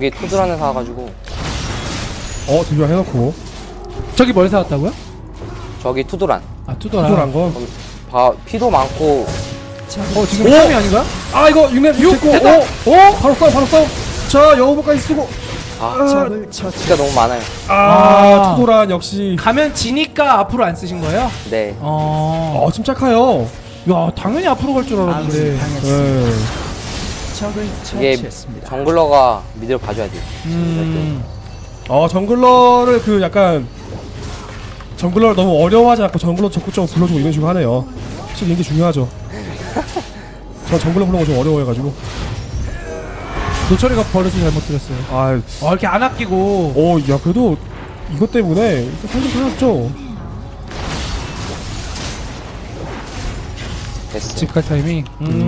이게 투드란을 사가지고. 투드란 해놓고. 저기 뭘 사왔다고요? 저기 투드란. 아, 투드란. 투드란 거. 피도 많고. 지금 3이 아닌가? 이거 6렙 됐고. 바로 싸워. 자, 영어복까지 쓰고. 진짜 너무 많아요. 투도란 역시. 가면 지니까 앞으로 안 쓰신 거예요? 네. 침착해요. 야, 당연히 앞으로 갈 줄 알았는데. 이게 정글러가 미드를 봐줘야 돼요. 정글러를 정글러를 너무 어려워하지 않고 정글러 적극적으로 불러주고 이런 식으로 하네요. 확실히 이게 중요하죠. 저 정글러 부르는 거 좀 어려워해가지고. 노철이가 버릇을 잘못 들였어요. 이렇게 안 아끼고. 야, 그래도 이것 때문에 살좀 살았죠. 됐어. 집갈 타이밍.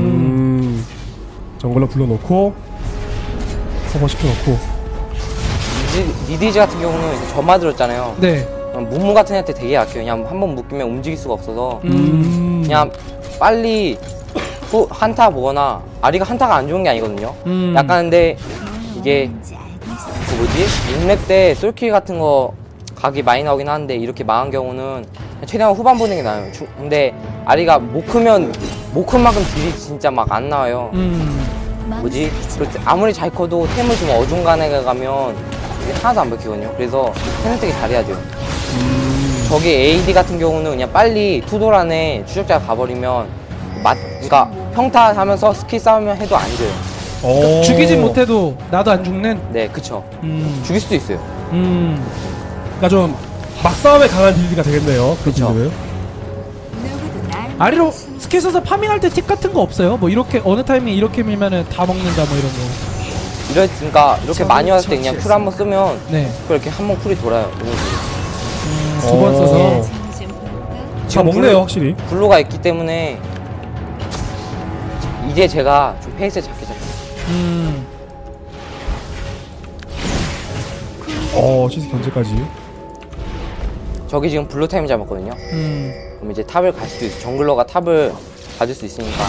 정글러 불러놓고 커버 시켜놓고. 니디즈 같은 경우는 점화 들었잖아요. 네. 무무 같은 애한테 되게 약해요. 그냥 한번 묶이면 움직일 수가 없어서 그냥 빨리 한타 보거나. 아리가 한타가 안 좋은 게 아니거든요. 약간 근데 이게 그 뭐지? 6렙 때 솔킬 같은 거 각이 많이 나오긴 하는데 이렇게 망한 경우는 최대한 후반 보는 게 나아요. 근데 아리가 못 크면 못 큰 만큼 딜이 진짜 막 안 나와요. 뭐지? 아무리 잘 커도 템을 좀 어중간하게 가면 이게 하나도 안 먹히거든요. 그래서 템을 되게 잘해야 돼요. 저기 AD 같은 경우는 그냥 빨리 투도란에 추적자가 가버리면 그러니까 평타 하면서 스킬 싸우면 해도 안 돼요. 그러니까 죽이진 못해도 나도 안 죽는? 네, 그쵸. 죽일 수도 있어요. 그러니까 좀 막싸움에 강한 빌드가 되겠네요. 그쵸. 아리로 스킬 써서 파밍할 때 팁 같은 거 없어요? 뭐 이렇게 어느 타이밍에 이렇게 밀면은 다 먹는다 뭐 이런 거. 그러니까 이렇게 많이 왔을 때 그냥 쿨 한번 쓰면 그렇게 한번 쿨이 돌아요. 두 번 써서 다 먹네요, 확실히. 블루가 있기 때문에 이제 제가 좀 페이스를 잡기 시작했어요. 시스 견제까지. 저기 지금 블루 타임 잡았거든요. 그럼 이제 탑을 갈 수도 있어. 정글러가 탑을 가질 수 있으니까.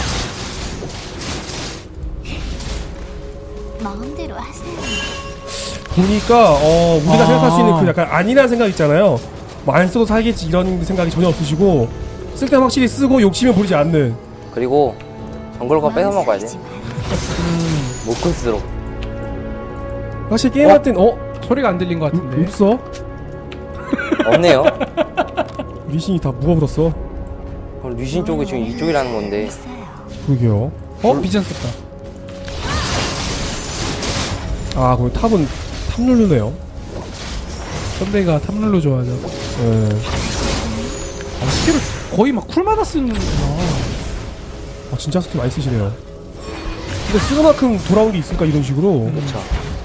마음대로 하세요. 보니까 우리가 생각할 수 있는 그 약간 안일한 생각 있잖아요. 뭐 안 써도 살겠지 이런 생각이 전혀 없으시고 쓸 때 확실히 쓰고 욕심을 부리지 않는. 그리고 정글러가 뺏어 먹어야 돼. 못 클수록. 확실히 게임할 땐 소리가 안 들린 것 같은데. 없어? 없네요. 리신이 다 묵어버렸어. 리신 쪽이 지금 이쪽이라는 건데. 그러게요. 비전 썼다. 그럼 탑은 탑 룰루네요. 선배가 탑룰로 좋아하죠. 스킬을 거의 막 쿨마다 쓰는구나. 진짜 스킬 많이 쓰시네요. 근데 쓰는 만큼 돌아온 게 있을까 이런 식으로. 그렇죠.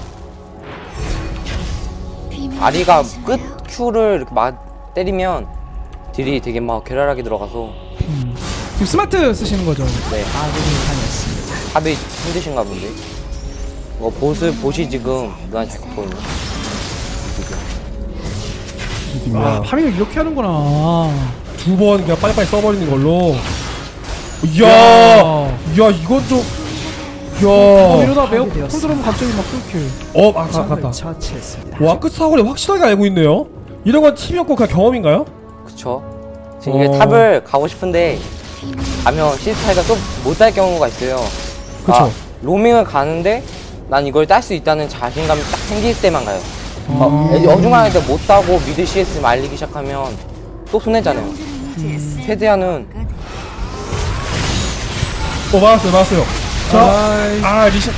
아리가 끝 Q를 이렇게 막 때리면 딜이 되게 막 괴랄하게 들어가서. 지금 스마트 쓰시는 거죠? 네. 탑이 힘드신가 본데. 보시 지금 누나 잘 컸거든요. 파밍을 이렇게 하는구나. 두 번 그냥 빨리빨리 써버리는 걸로. 이야, 이건 좀. 이러다 매우 콜 들어오면 갑자기 막 쏠킬. 갔다. 와, 끝 사거리 확실하게 알고 있네요. 이런 건 팁이었고 그냥 경험인가요? 그쵸. 지금 이게 탑을 가고 싶은데 가면 시스타이가 또 못 딸 경우가 있어요. 그쵸. 로밍을 가는데 난 이걸 딸 수 있다는 자신감이 딱 생길 때만 가요. 어중간하게 못 따고 미드 CS 말리기 시작하면 또 손해잖아요. 최대한은. 맞았어요. 자, 리신.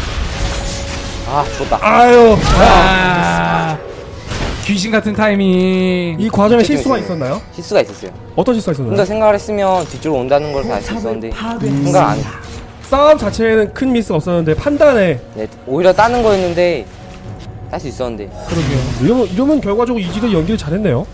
죽었다. 귀신 같은 타이밍. 이 과정에 실수가 있었나요? 실수가 있었어요. 어떤 실수가 있었나요? 혼자 생각을 했으면 뒤쪽으로 온다는 걸 알 수 있었는데 생각을 안 했어요. 싸움 자체에는 큰 미스가 없었는데 판단에. 네, 오히려 따는 거였는데 딸 수 있었는데. 그러게요. 이러면 결과적으로 이지도 연기를 잘했네요.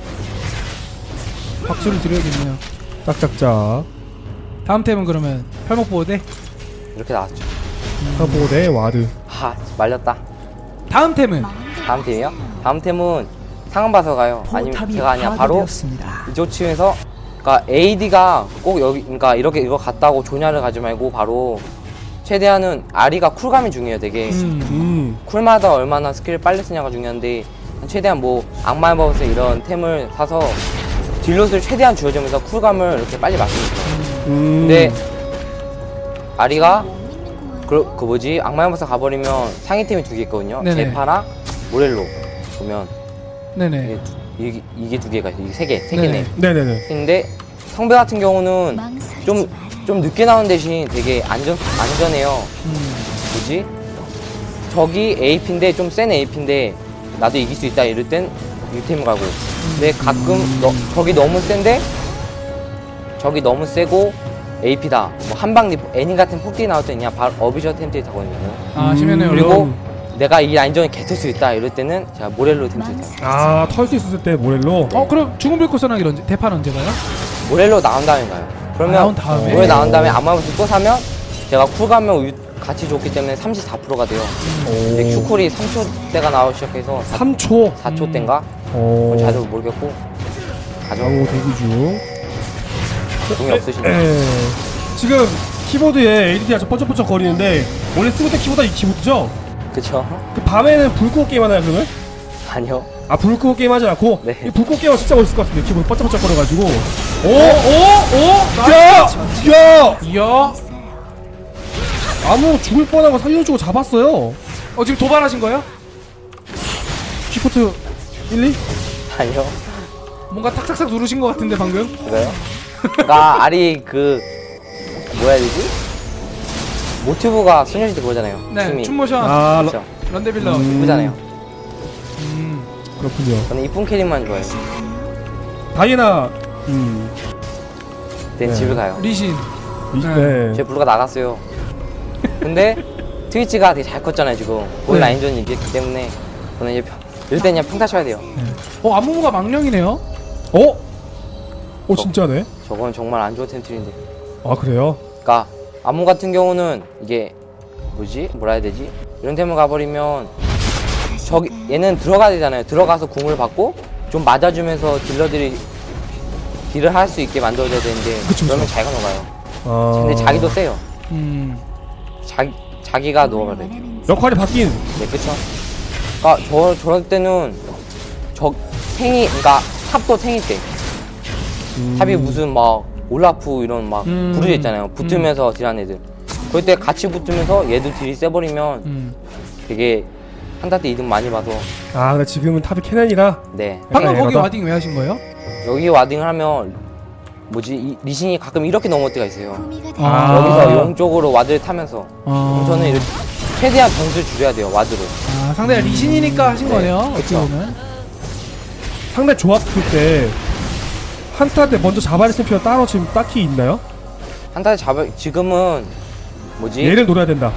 박수를 드려야겠네요. 짝짝짝. 다음 템은 그러면 팔목보호대? 이렇게 나왔죠. 사보대 와드. 말렸다. 다음 템은? 다음 템이요? 다음 템은 상황 봐서 가요. 아니면 제가 아니야 바로 이조치에서 그러니까 AD가 꼭 여기 그러니까 이렇게 이거 갔다고 조냐를 가지 말고 바로 최대한은 아리가 쿨감이 중요해요. 되게 쿨마다 얼마나 스킬을 빨리 쓰냐가 중요한데 최대한 뭐 악마의 법에서 이런 템을 사서 딜롯을 최대한 줄여주면서 쿨감을 이렇게 빨리 맞습니다. 근데 아리가 그 뭐지 악마의 법에서 가버리면 상위템이 2개 있거든요. 네네. 제파랑 모렐로 보면 네네. 이게 2개가 있어요. 이게 3개네. 네네네. 근데 성배 같은 경우는 좀 늦게 나온 대신 되게 안전해요. 뭐지? 저기 AP인데 좀 센 AP인데 나도 이길 수 있다 이럴 땐 유템 가고. 근데 가끔 저기 너무 센데 저기 너무 세고 AP다. 뭐 한방 애니 같은 폭딜 나올 때 그냥 바로 어비저 템트에 타거든요. 아, 심해네요. 그리고 내가 이 라인전에 개털 수 있다 이럴 때는 제가 모렐로 템트에 타요. 아, 털 수 있었을 때 모렐로. 그럼 죽은 불꽃 소나기 대판 언제 가요? 모렐로 나온 다음에 가요. 그러면 나온 다음에? 모렐로 나온 다음에 아마무스 또 사면 제가 쿨감을 같이 줬기 때문에 34%가 돼요. 근데 큐쿨이 3초 때가 나오기 시작해서 3초? 4초 때인가? 자주 모르겠고 가져. 대기 중. 공이 없으신데. 지금 키보드에 ADD가 번쩍번쩍 거리는데 원래 쓰고 있던 키보드가 이 키보드죠? 그쵸? 그 밤에는 불 끄고 게임 하나요 그러면? 아니요. 아, 불 끄고 게임 하지 않고? 네. 이 불 끄고 게임 진짜 멋있을 것 같은데 키보드 번쩍번쩍 거려가지고. 야! 이야. 아무 죽을 뻔한 거 살려주고 잡았어요. 지금 도발하신 거예요? 쉬프트 1, 2? 아니요. 뭔가 탁탁탁 누르신 것 같은데 방금? 그래요? 나 아리 뭐야 해야 되지? 모티브가 소녀시대 그거잖아요. 네, 춤이. 춤 모션. 그렇죠. 런데빌러. 이쁘잖아요. 그렇군요. 저는 이쁜 캐릭만 좋아해요. 다이애나. 네, 집을 가요. 리신. 네. 제 블루가 나갔어요. 근데 트위치가 되게 잘 컸잖아요 지금. 거의 라인전이 이겼기 때문에 저는 이제 이럴 때 그냥 평타 쳐야 돼요. 안무무가 망령이네요. 진짜네. 저건 정말 안 좋은 템트리인데. 아, 그래요? 그러니까 안무 같은 경우는 이게 뭐라 해야 되지? 이런 템을 가버리면 얘는 들어가야 되잖아요. 들어가서 궁을 받고 좀 맞아주면서 딜러들이 딜을 할 수 있게 만들어줘야 되는데 그러면 자기가 녹아요. 근데 자기도 세요. 자기가 녹아버려요. 역할이 바뀐. 네, 그쵸. 그러니까 저럴 때는 그러니까 탑도 탱일 때 탑이 무슨 막 올라프 이런 막 부르져 있잖아요. 붙으면서 딜하는 애들. 그럴 때 같이 붙으면서 얘도 딜이 세버리면 되게 한타 때 이득 많이 봐서. 근데 지금은 탑이 캐넨이라. 네. 방금 거기 와딩 왜 하신 거예요? 여기 와딩을 하면 리신이 가끔 이렇게 넘어올 때가 있어요. 아. 여기서 용 쪽으로 와드를 타면서. 그럼 저는 이렇게 최대한 변수를 줄여야 돼요, 와드로. 상대가 리신이니까 하신 거네요. 그쵸. 어떻게 보면. 상대 조합 때 한타 때 먼저 잡아야 될 챔피언 따로 지금 딱히 있나요? 한타 지금은 얘를 노려야 된다.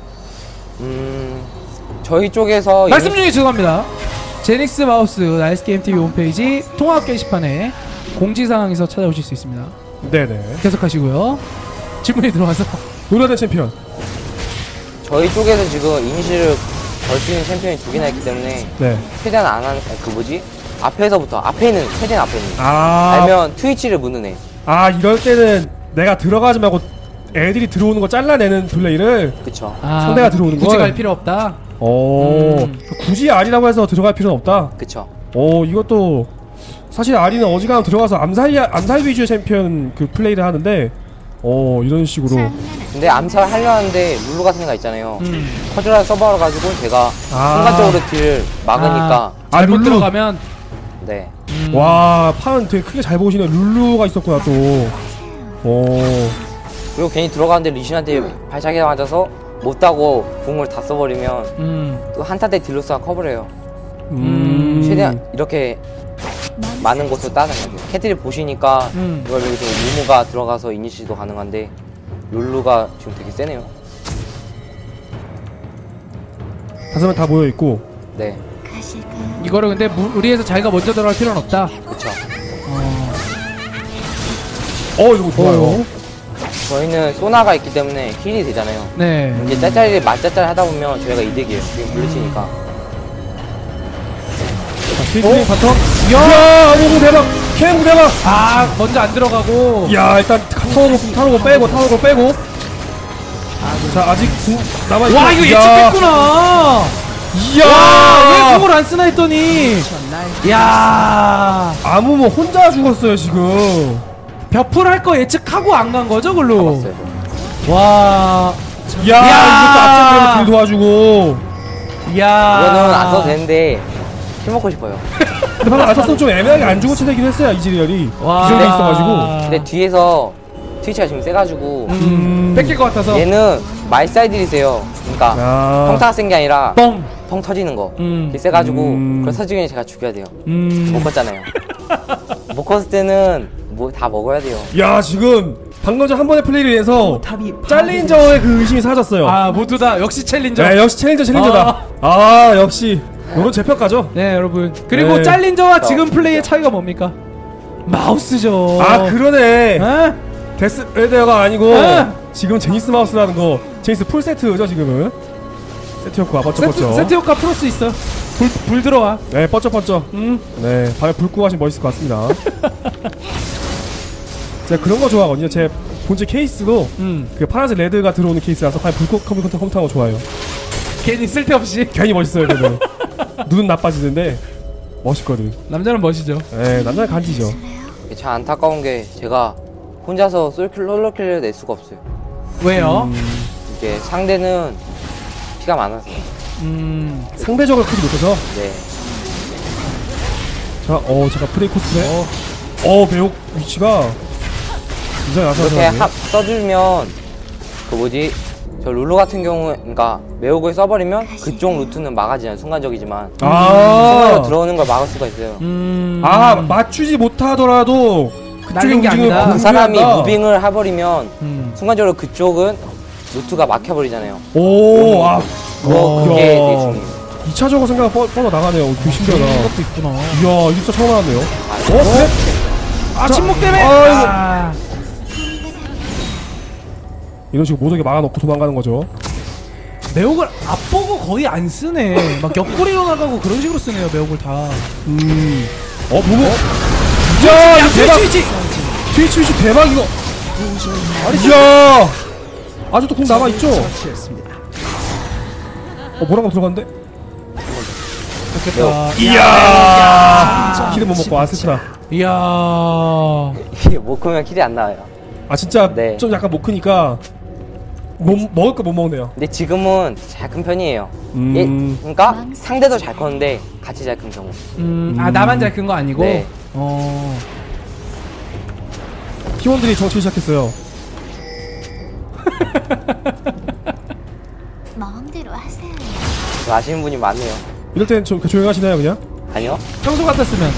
저희 쪽에서 말씀 중에 죄송합니다. 제닉스 마우스 나이스게임TV 홈페이지 통합 게시판에 공지사항에서 찾아오실 수 있습니다. 네네. 계속하시고요. 질문이 들어와서 노려야 될 챔피언. 저희 쪽에서 지금 이니시를 걸 수 있는 챔피언이 2개나 있기 때문에 네. 최대한 안 하는 앞에는 최대한 앞에 있는 아. 아니면 트위치를 무는 애. 이럴 때는 내가 들어가지 말고 애들이 들어오는 거 잘라내는 플레이를. 그쵸. 상대가 들어오는 걸 굳이 갈 필요 없다. 굳이 아리라고 해서 들어갈 필요는 없다. 그쵸. 이것도 사실 아리는 어지간하면 들어가서 암살 위주의 챔피언 그 플레이를 하는데 이런 식으로. 근데 암살 하려 하는데 룰루 같은 애가 있잖아요. 커즈라 서버를 가지고 제가 순간적으로 딜 막으니까. 잘못 룰루 들어가면. 네. 와, 판 되게 크게 잘 보시네. 룰루가 있었구나 또. 그리고 괜히 들어가는데 리신한테 발차기가 맞아서 못 따고 공을 다 써버리면 또 한타 때 딜로스가 커버려요. 최대한 이렇게 많은 곳을 따라가야 돼요. 캐틀이 보시니까 이걸 여기서 루무가 들어가서 이니시도 가능한데 룰루가 지금 되게 세네요. 5명 다 모여있고. 네. 이거를 근데 무리해서 자기가 먼저 들어갈 필요는 없다. 그쵸. 이거 좋아요. 저희는 소나가 있기 때문에 힐이 되잖아요. 네. 이제 짤짤이를 맞짤짤 하다 보면 저희가 이득이에요. 지금 블리치니까. 케이틀린 바텀. 이야, 아무 대박. 케이틀린 대박. 먼저 안 들어가고. 야, 일단 타워로 빼고. 자 아직 남아있고. 와 이거 예측했구나. 이야 왜 궁을 안 쓰나 했더니 야 아무 뭐 혼자 죽었어요 지금. 벼풀 할 거 예측하고 안 간 거죠 글로. 봤어요. 와 이야 이것도 앞쪽으로 둘 도와주고. 야 이거는 안 써도 되는데 킬 먹고 싶어요. 근데 방금 아서스는 좀 애매하게 안 주고 치되긴 했어요 이즈리얼이. 와. 기존에 있어가지고. 근데 뒤에서 트위치가 지금 세가지고 뺏길 것 같아서 얘는 말사이드리세요. 그러니까 야. 평타가 센 게 아니라 뻥. 펑 터지는 거. 음. 이게 세가지고 음. 그걸 서지경이 제가 죽여야 돼요. 못 컸잖아요. 못 컸을 때는 뭐 다 먹어야 돼요. 야 지금 방금 전 한 번의 플레이를 해서 챌린저의 그 의심이 사라졌어요. 아 모두 다 역시 챌린저. 네, 역시 챌린저다. 아 역시 요런 재평가죠. 네 여러분 그리고 네. 챌린저와 지금 플레이의 차이가 뭡니까? 마우스죠. 아 그러네. 에? 데스 레더가 아니고 에? 지금 제니스 마우스라는 거. 제니스 풀 세트죠 지금은. 세트 효과 뻗쩍뻗쩍. 세트 효과 플러스 있어. 불 들어와. 네 뻗쩍뻗쩍. 네 밤에 불 끄고 하시면 멋있을 것 같습니다. 제가 그런 거 좋아하거든요. 제 본체 케이스도 그 파란색 레드가 들어오는 케이스라서 밤에 불 끄고 컴퓨터하는 거 좋아해요. 괜히 쓸데없이. 괜히 멋있어요 그러면. 눈은 나빠지는데 멋있거든. 남자는 멋이죠. 네 남자는 간지죠. 참 안타까운 게 제가 혼자서 롤러킬을 낼 수가 없어요. 왜요? 이게 상대는 피가 많아서. 상대적으로 크지 못해서. 네. 자, 잠깐 프레이 코스프레. 매혹 위치가 굉장히 이렇게 아슬아슬하네. 써주면 그 뭐지? 저 룰루 같은 경우에 그러니까 매혹을 써버리면 그쪽 루트는 막아지잖아요. 순간적이지만 순간으로 들어오는 걸 막을 수가 있어요. 맞추지 못하더라도 그쪽의 날린 게 움직임을 아니다. 그 사람이 공유한다. 무빙을 해버리면 순간적으로 그쪽은 루트가 막혀버리잖아요. 오, 그게 되게 중요해요. 2차적으로 생각 뻗어 나가네요. 되게 신기하다. 그런 것도 있구나. 이야, 이 진짜 처음 알았네요. 그래? 아 침묵 때문에. 아이고. 아. 이런 식으로 모두에게 막아놓고 도망가는 거죠. 매혹을 앞보고 거의 안 쓰네. 막 옆구리로 나가고 그런 식으로 쓰네요. 매혹을 다. 보고. 야, 이야, 이거 대박. 트위치 대박 이거. 이야. 아직도 공 남아 있죠? 뭐라고 들어갔는데? 좋겠다. 이야. 킬을 못 먹고 아슬프다. 이야. 이게 못 크면 킬이 안 나와요. 아 진짜 네. 좀 약간 못 크니까 먹을 거 못 먹네요. 근데 지금은 잘 큰 편이에요. 그러니까 상대도 잘 컸는데 같이 잘 큰 경우. 아 나만 잘 큰 거 아니고. 네. 팀원들이 정치 시작했어요. 마음대로 하세요. 그거 아시는 분이 많네요. 이럴 땐 좀 조용하시나요 그냥? 아니요? 평소 같았으면.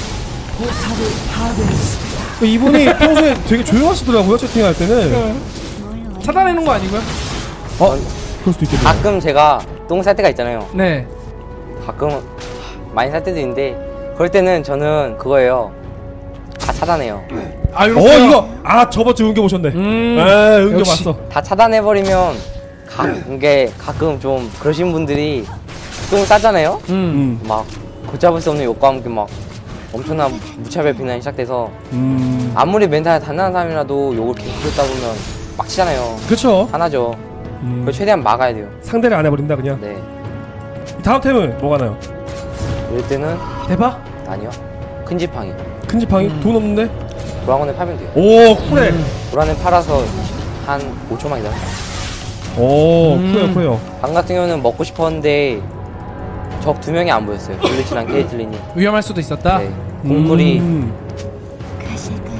이분이 평소에 되게 조용하시더라고요 채팅할 때는. 차단해놓은 거 아니고요? 그럴 수도 있겠네요. 가끔 제가 똥 쌀 때가 있잖아요. 네. 가끔 많이 살 때도 있는데 그럴 때는 저는 그거예요. 다 차단해요. 아 이렇게. 이거 저번 주 은교 보셨네. 은교 역시. 봤어. 다 차단해버리면 이게 가끔 좀 그러신 분들이 똥 싸잖아요. 막 걷잡을 수 없는 욕과 함께 막 엄청난 무차별 비난이 시작돼서 아무리 멘탈 단단한 사람이라도 욕을 계속 듣다 보면 빡치잖아요. 그렇죠. 화나죠. 그걸 최대한 막아야 돼요. 상대를 안 해버린다 그냥. 네. 다음 템은 뭐가 나요? 이럴 때는 대박. 아니요. 큰 지팡이. 큰 지팡이? 돈 없는데? 도랑원에 팔면 돼요. 오 쿨해. 도랑에 팔아서 한 5초만 기다려. 오 쿨해요. 방 같은 경우는 먹고 싶었는데 적 2명이 안 보였어요. 블리치랑 케이틀린이. 위험할 수도 있었다. 네. 공쿨이 가실까요?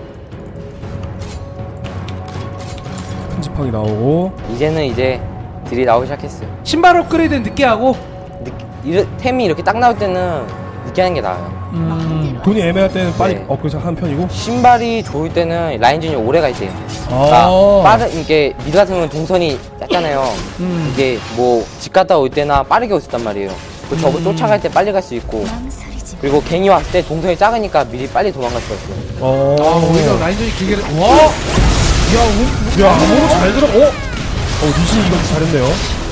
큰 지팡이 나오고. 이제는 이제 딜이 나오기 시작했어요. 신발 업그레이드는 늦게 하고. 템이 이렇게 딱 나올 때는 늦게 하는 게 나아요. 돈이 애매할 때는 빨리 네. 업그레이드 하는 편이고. 신발이 좋을 때는 라인전이 오래 가 있대요. 이게 미드 같은 경우는 동선이 짧잖아요. 이게 뭐 집 갔다 올 때나 빠르게 올 수 있단 말이에요. 그 적을 쫓아갈 때 빨리 갈 수 있고. 망설이지 그리고 갱이 왔을 때 동선이 작으니까 미리 빨리 도망갈 수가 있어요. 오히려 라인전이 길게. 와. 야, 아무로 잘 들어. 리신이 이거 잘했네요.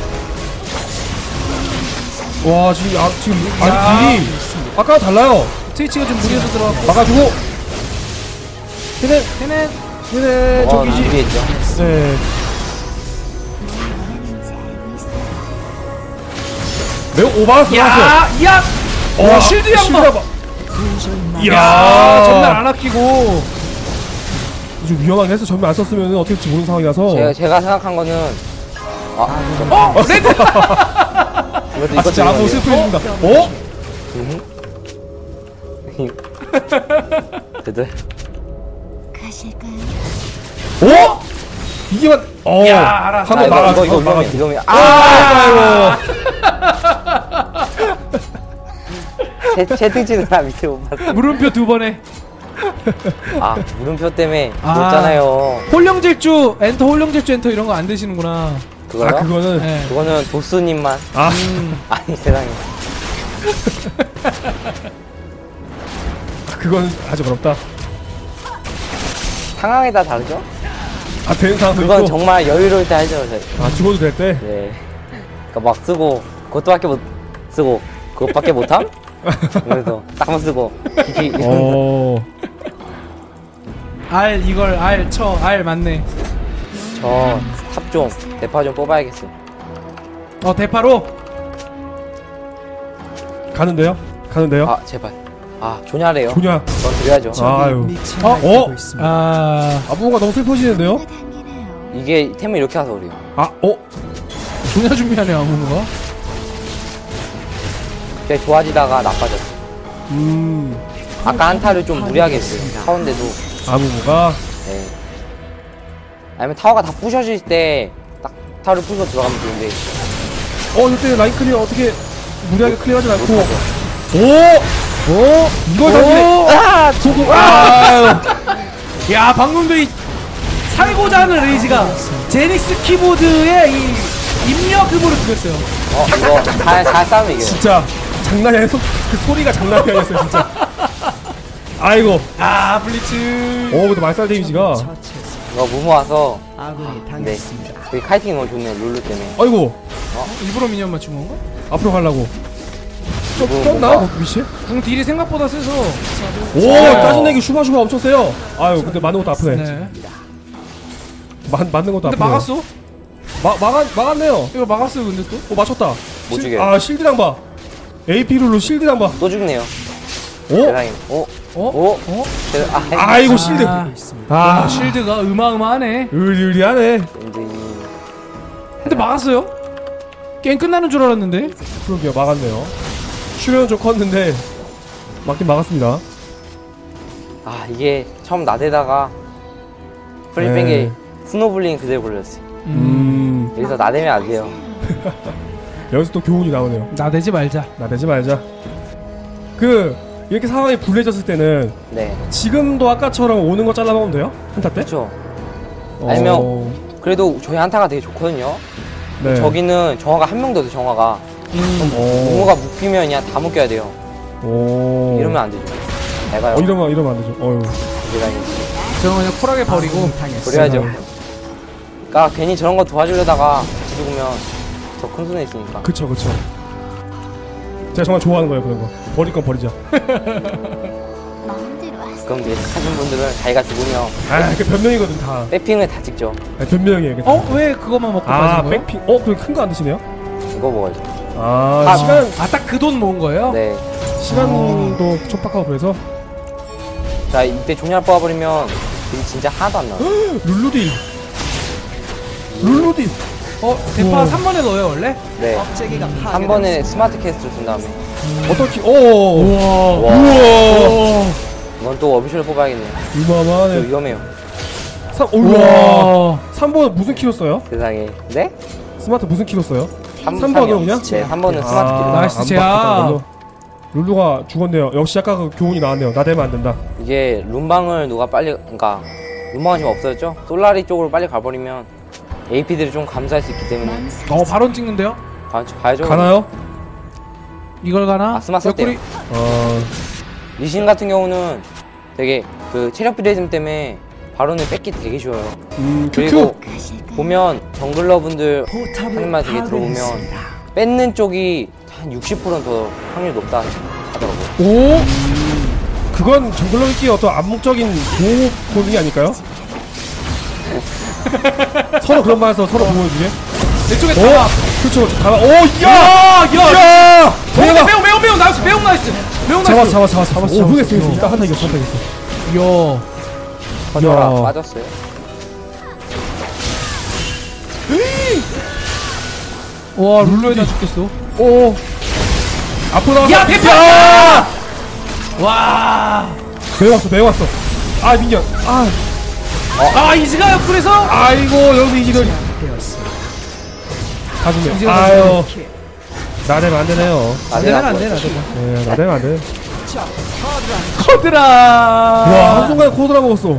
와, 지금 딜이 아까랑 달라요. 트위치가 좀 무리해서 들어갔고. 막아주고. 걔네. 얘네, 저기지. 준비했죠. 네. 매우 오버하스 나왔어요. 야! 오, 실드 양봐. 이야, 전날 안 아끼고. 좀 위험하게 해서 전면 안 썼으면 어떻게 될지 모르는 상황이라서. 제가 생각한 거는 레드! 아, 진짜 아무 슬프해집니다. 그들 가실까요? 이게만 야, 알았어. 한번 막아. 이거 위험해. 채팅치느라 밑에 못 봤어. 물음표 2번에. 물음표 때문에 놓잖아요. 홀령질주 엔터 이런 거 안 되시는구나. 그거요? 그거는 네. 그거는 보스님만. 아니 세상에. 그건 아주 어렵다. 상황에 따라 다르죠? 되는 상황도 그건 있고. 정말 여유로울 때 하죠. 죽어도 될 때. 네. 그러니까 막 쓰고 그것밖에 못 쓰고 그것밖에 못함? 그래서 딱 한 번 쓰고 R 맞네. 저 탑 좀 대파 좀 뽑아야겠어. 대파로. 가는데요? 제발. 조냐래요. 조냐. 그건 드려야죠. 아유. 뭔가 너무 슬퍼지는데요? 당기네요. 이게 템을 이렇게 해서 그래요. 조냐 준비하네 아무가. 되게 좋아지다가 나빠졌어. 아까 한타를 좀 무리하게 했어요. 타운데도. 아무가. 네. 아니면 타워가 다 부셔질 때 딱 타워를 부셔 들어가면 좋은데. 이때 라인 클리어 어떻게 무리하게 클리어하진 않고. 이걸 당기네. 야, 방금도 이 살고자 하는 레이지가 제닉스 키보드의 이 입력음으로 들렸어요. 이거 잘 싸우면 이겨요. 진짜 장난이 아니었어. 그 소리가 장난이 아니었어요 진짜. 아이고. 블리츠. 근데 말살 데미지가. 이거 무모 와서. 네. 여기 카이팅이 너무 좋네요. 룰루 때문에. 아이고. 일부러 미니언 맞춘 건가? 앞으로 가려고. 뭔가? 위치? 궁 딜이 생각보다 세서. 짜증내기 슈바슈바 엄청 세요. 근데 맞는 것도 아프네. 네. 맞는 것도 아프네. 근데 막았어? 막았네요. 이거 막았어요 근데 또? 맞췄다. 못 죽여요. 실드랑 봐. AP 룰로 실드랑 봐. 또 죽네요. 세상에. 아이고 실드. 실드가 으마으마하네. 의리의리하네. 근데 막았어요? 게임 끝나는 줄 알았는데. 그러게요, 막았네요. 슈레는 좀 컸는데 막긴 막았습니다. 이게 처음 나대다가 프리뱅에 스노블링 그대로 걸렸어요. 여기서 나대면 안 돼요. 여기서 또 교훈이 나오네요. 나대지 말자. 이렇게 상황이 불리해졌을 때는 네. 지금도 아까처럼 오는 거 잘라먹으면 돼요? 한타 때? 그렇죠. 아니면 그래도 저희 한타가 되게 좋거든요. 네. 저기는 정화가 한 명 더 돼. 정화가 무모가 묶이면 그냥 다 묶여야 돼요. 이러면 안 되죠. 내가요. 이러면 안 되죠. 저는 그냥 쿨하게 버리고 버려야죠. 그러니까 괜히 저런 거 도와주려다가 죽으면 더 큰 손해 있으니까. 그쵸. 제가 정말 좋아하는 거예요, 그런 거. 버릴 건 버리자. 마음대로 하세요. 그럼 이제 하신 분들은 자기가 죽으면 그게 변명이거든 다. 백핑을 다 찍죠. 변명이에요. 왜 그것만 먹고 빠진 거예요? 백핑. 그럼 큰 거 안 드시네요? 이거 먹어야죠. 시간. 딱 그 돈 모은 거예요? 네. 시간도 촉박하고 그래서. 자, 이때 종이를 뽑아버리면 딜이 진짜 하나도 안 나와요. 룰루디. 대파 3번에 넣어요 원래? 네. 한 번에 스마트 캐스트를 준 다음에. 어떻게? 우와. 우와. 이건 또 어비셜 뽑아야겠네요. 이만하네. 위험해요. 우와. 3번 무슨 키로 써요? 세상에. 네? 스마트 무슨 키로 써요? 3번으로 그냥? 네, 3번은 스마트 키로. 나이스 제야. 룰루가 죽었네요. 역시 아까 그 교훈이 나왔네요. 나대면 안 된다. 이게 룸방을 누가 빨리, 그러니까 룸방은 지금 없어졌죠? 솔라리 쪽으로 빨리 가버리면 AP들이 좀 감사할 수 있기 때문에. 발언 찍는데요? 가야죠. 가나요? 이걸 가나? 스마 썼대요. 리신 같은 경우는 되게 그 체력 비례즘 때문에 바론을 뺏기 되게 쉬워요. 그리고 보면 정글러분들 하는 말 되게 들어보면 뺏는 쪽이 한 60%는 더 확률이 높다 하더라고요. 그건 정글러끼리 어떤 암묵적인 보호 본능이 아닐까요? 서로 그런 말해서 서로 보호해주게? 내 쪽에 다 그렇죠. 가만. 오, 야! 야! 매우 나이스. 매우 나이스. 잡았어. 오, 후겠어. 일단 한타 이겼어. 이야. 커져라 빠졌어요. 와 룰러에다 죽겠어. 오. 앞으로 나가서. 야 대파! 와. 매우 왔어. 아, 민경. 이즈가 옆구리에서. 아이고, 여기서 이기더니. 다 죽네. 이제는 아유. 나대면 안 되네요. 나대면 안 돼. 네, 나대면 안 돼. 커드라. 와, 한순간에 코드라 먹었어.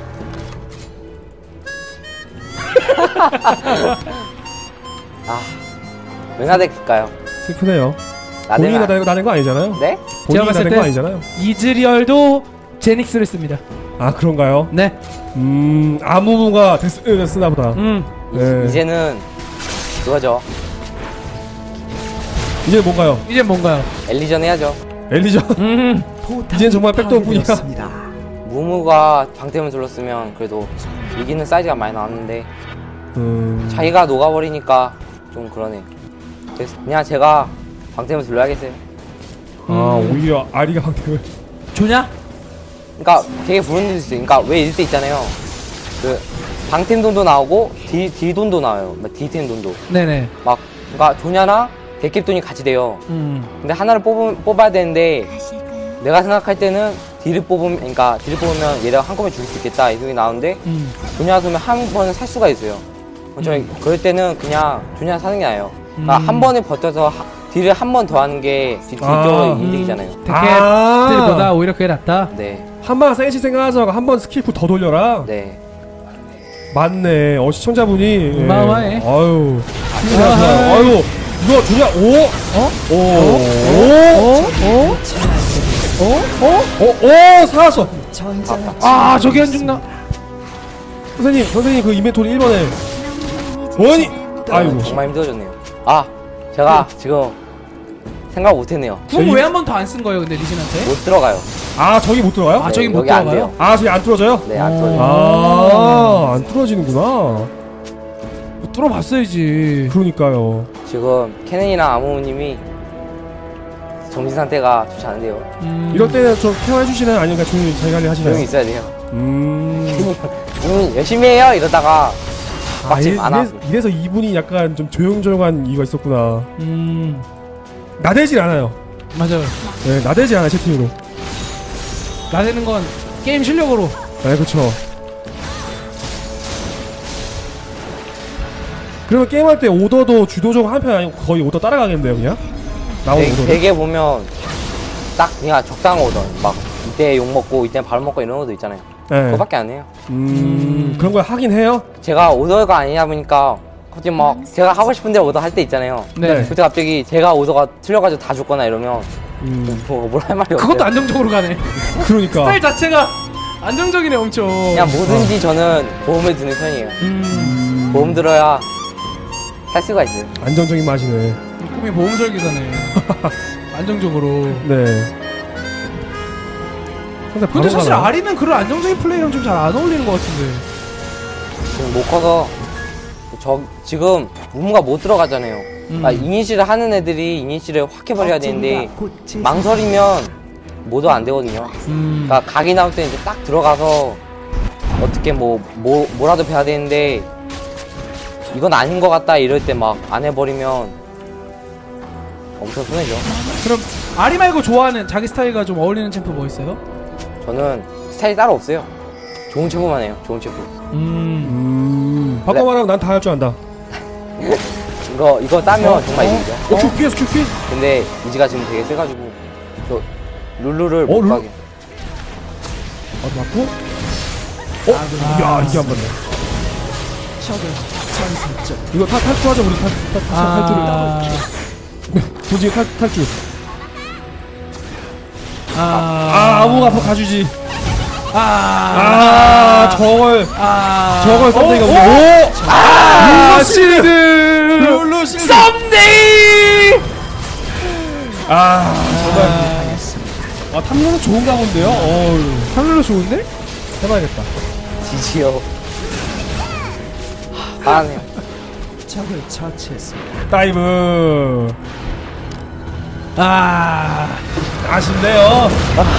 왜 나댈까요? 슬프네요. 본인이 나댄 거 아니잖아요. 네? 본인이 봤을 나댄 때 거 아니잖아요. 이즈리얼도 제닉스를 씁니다. 아, 그런가요? 네. 아무무가 쓰나 보다. 네. 이제는 그거죠. 이제 뭔가요? 이제 뭔가요? 엘리전 해야죠. 엘리전. 이젠 정말 백도 뿐이야. 무무가 방템을 둘렀으면 그래도 이기는 사이즈가 많이 나왔는데 자기가 녹아버리니까 좀 그러네. 그래서 그냥 제가 방템을 둘러야겠어요. 오히려 아리가 방템을. 좋냐? 그러니까 되게 부른 일도 있어요. 그러니까 왜 이럴 때 있잖아요. 그 방템 돈도 나오고 D 돈도 나와요. 막 D10 돈도. 네네. 막 그러니까 조냐나 데캡 돈이 같이 돼요. 근데 하나를 뽑아야 되는데 가실까요? 내가 생각할 때는 D를 뽑으면 얘가 한꺼번에 죽일 수 있겠다 이 생각이 나오는데 조냐 사면 한 번은 살 수가 있어요. 저는 그럴 때는 그냥 조냐 사는 게 나아요. 그러니까 한 번에 버텨서 D를 한 번 더 하는 게 딜적으로 이득이잖아요. 데캡들보다 오히려 그게 낫다. 네. 한 번 세시 생각하지 말고 한 번 스킬풀 더 돌려라. 네. 맞네. 시청자분이. 어마어마해. 아유. 아유. 이거 조냐? 살았어. 저기 안 죽나? 선생님 그 인벤토리 1번에 뭐니? 아이고. 정말 힘들어졌네요. 제가 지금 생각 못했네요. 궁 왜 한 번 더 안 쓴 거예요, 근데 리신한테? 못 들어가요. 저기 못 들어가요? 네, 저기 못 여기 안 들어가요? 돼요. 저기 안 뚫어져요? 네, 안 들어져요. 안 뚫어지는구나. 못 뚫어봤어야지. 그러니까요. 지금 케넨이랑 아무무님이 정신 상태가 좋지 않은데요. 이럴 때는 좀 케어해 주시나요? 아니면 그냥 조용히 자기 관리 하시나요? 조용히 있어야 돼요. 열심히 해요 이러다가 빡집 안 하고. 이래서 이분이 약간 좀 조용조용한 이유가 있었구나. 나대질 않아요. 맞아요. 네, 나대지 않아요, 채팅으로. 나대는 건 게임 실력으로. 네, 그쵸. 그러면 게임할 때 오더도 주도적으로 한 편 아니고 거의 오더 따라가겠는데요, 그냥? 나오는 오더. 되게 보면 딱 그냥 적당한 오더. 막 이때 욕 먹고 이때 밥 먹고 이런 것도 있잖아요. 네. 그거밖에 안 해요. 그런 걸 하긴 해요? 제가 오더가 아니냐 보니까 갑자기 막 제가 하고 싶은데 오더 할 때 있잖아요. 네. 그때 갑자기 제가 오더가 틀려가지고 다 죽거나 이러면 뭘 할 말이 없어요. 그것도 안정적으로 가네. 그러니까. 스타일 자체가 안정적이네, 엄청. 그냥 뭐든지 저는 보험을 드는 편이에요. 보험 들어야 살 수가 있어요. 안정적인 맛이네. 꿈이 보험 설계사네. 안정적으로. 네. 근데 사실 아리는 그런 안정적인 플레이랑 좀 잘 안 어울리는 것 같은데. 지금 못 커서 지금 무무가 못 들어가잖아요. 이니시를 하는 애들이 이니시를 확 해버려야 되는데 망설이면 모두 안 되거든요. 그러니까 각이 나올 때 이제 딱 들어가서 어떻게 뭐라도 배야 되는데 이건 아닌 것 같다 이럴 때 막 안 해버리면 엄청 손해죠. 그럼 아리 말고 좋아하는 자기 스타일과 좀 어울리는 챔프 뭐 있어요? 저는 스타일이 따로 없어요. 좋은 챔프만 해요. 좋은 챔프. 바꿔 말하면 난 다 할 줄 안다. 이거 따면 정말 이기죠. 큐피. 근데 이지가 지금 되게 세가지고 저 룰루를 못 가게. 맞고? 야, 이게 안 맞네. 이거 탈주하자, 우리 탈주를. 도저히 탈주. 아무가 앞으로 가주지. 저걸 썸데이가 없네. 실드! 룰루 실드! 썸데이! 정말. 탐로는 좋은가 본데요? 탐로는 좋은데? 해봐야겠다. 지지요. 빠네요. 적을 처치했습니다. 다이브. 아쉽네요.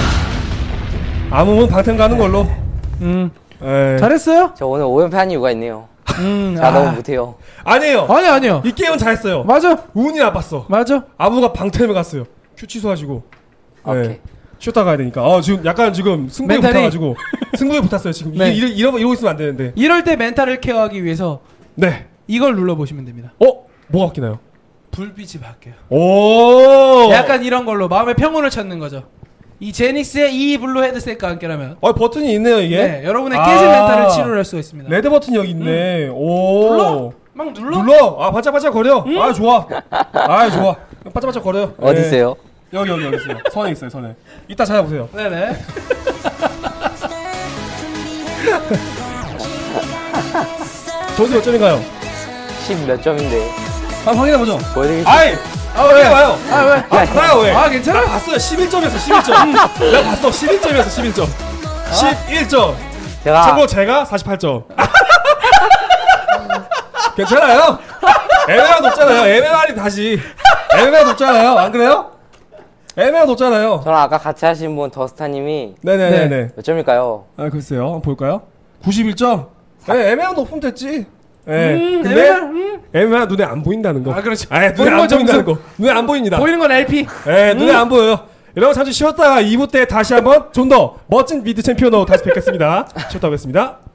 아무면 방템 가는 걸로. 에이. 잘했어요? 저 오늘 5연패 한 이유가 있네요. 제가 너무 못해요. 아니에요. 아니요. 이 게임은 잘했어요. 맞아. 운이 나빴어. 맞아. 아무가 방템을 갔어요. 큐 취소하시고. 오케이. 쉬었다 가야 되니까. 지금 약간 지금 승부에 멘탈이- 붙어가지고 승부에 붙었어요 지금. 네. 이러고 있으면 안 되는데. 이럴 때 멘탈을 케어하기 위해서 네. 이걸 눌러보시면 됩니다. 뭐가 바뀌나요? 불빛이 바뀌어요. 오. 약간 이런 걸로 마음의 평온을 찾는 거죠. 이 제닉스의 이 블루 헤드셋과 함께라면 버튼이 있네요 이게. 네, 여러분의 깨진 멘탈을 치료할 수가 있습니다. 레드 버튼이 여기 있네. 오. 눌러? 막 눌러? 눌러. 반짝반짝 거려. 좋아. 좋아. 반짝반짝 거려요. 어디 네. 있어요? 여기 있어요. 선에 있어요, 선에. 이따 찾아보세요. 네네. 점수 몇 점인가요? 10 몇 점인데. 한번 확인해보죠. 보여드리겠습니다. 왜 와요? 왜? 나요 왜? 괜찮아? 나 봤어요. 11점이었어, 11점. 내가 봤어, 11점이었어, 11점. 11점. 참고로 제가 48점. 괜찮아요. MMR 높잖아요. MMR이 다시. MMR 높잖아요. 안 그래요? MMR 높잖아요. 저랑 아까 같이 하신 분 더스타님이 네네네네. 몇 점일까요? 글쎄요. 한번 볼까요? 91점. 네, MMR 높으면 됐지. 네. 근데 MMR 눈에 안 보인다는 거. 그렇죠. 눈에 보이는 안 건 보인다는 거. 눈에 안 보입니다. 보이는 건 LP. 네, 눈에 안 보여요. 여러분 잠시 쉬었다가 2부 때 다시 한번 좀 더 멋진 미드 챔피언으로 다시 뵙겠습니다. 쉬었다 오겠습니다.